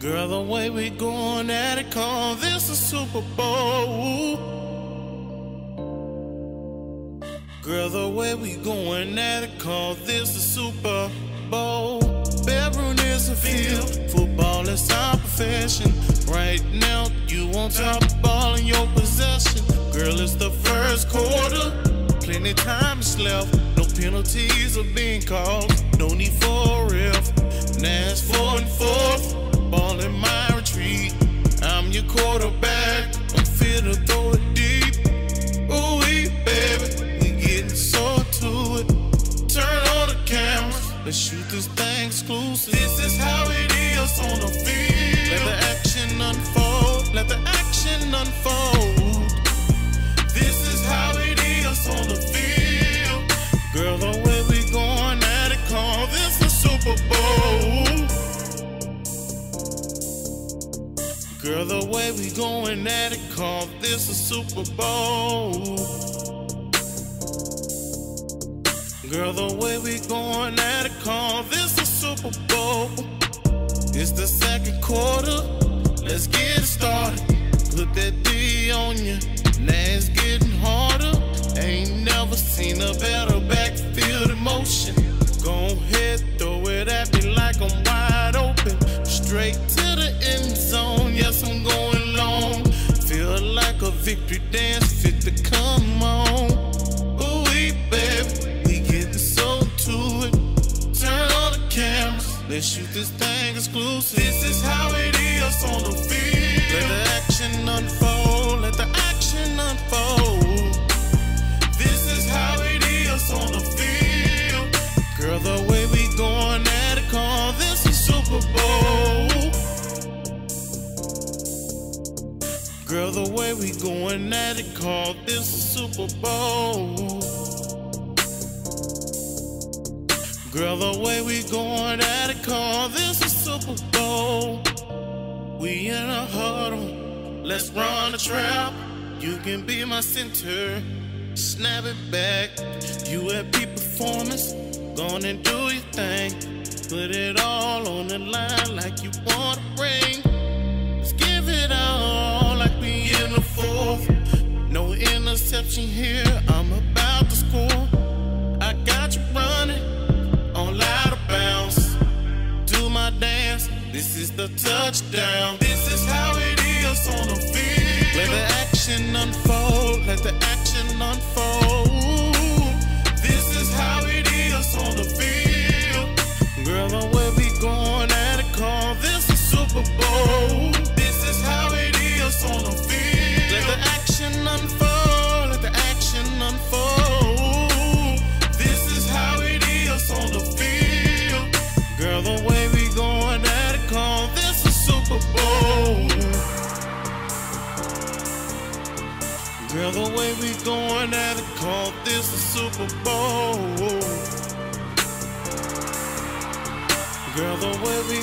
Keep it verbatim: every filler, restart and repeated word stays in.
Girl, the way we going at it, call this a Super Bowl. Girl, the way we going at it, call this a Super Bowl. Bedroom is a field, football is our profession. Right now, you on top of ball in your possession. Girl, it's the first quarter, plenty time is left. No penalties are being called, no need for a ref. Now it's four and fourth, ball in my retreat. I'm your quarterback, I'm fit to throw it deep. Ooh-wee, baby, we getting so to it. Turn on the cameras, let's shoot this thing exclusive. This is how it is on the field. Let the action unfold, let the action unfold. This is how it is on the field. Girl, the way we going at it, call this a Super Bowl. Girl, the way we going at it, call this a Super Bowl. Girl, the way we going at it, call this a Super Bowl. It's the second quarter, let's get it started. Put that D on you, now it's getting harder. Ain't never seen a better backfield in motion. Go ahead, throw it at me like I'm wide open. Straight to the end zone, yes, I'm going long. Feel like a victory dance, fit to come on. Ooh-wee, baby, we getting so to it. Turn on the cameras, let's shoot this thing exclusive. This is how it is on the field. Let the action unfold, let the action unfold. This is how it is on the field. Girl, the way we going at it, call this a Super Bowl. Girl, the way we going at it, call this a Super Bowl. Girl, the way we going at it, call this a Super Bowl. We in a huddle, let's run a trap. You can be my center, snap it back. You at peak performance, go on and do your thing. Put it all on the line like you want to bring. Let's give it all like we in the fourth. No interception here, I'm about to score. I got you running on out of bounds. Do my dance, this is the touchdown. This is how it is on the field. Let the action unfold, let the action unfold. This is how it is on the field. Girl, the way we going at it, call this a Super Bowl. This is how it is on the field. Let the action unfold, let the action unfold. This is how it is on the field. Girl, the way we going at it, call this a Super Bowl. Girl, the way we going at it, call this a Super Bowl. Girl, the way we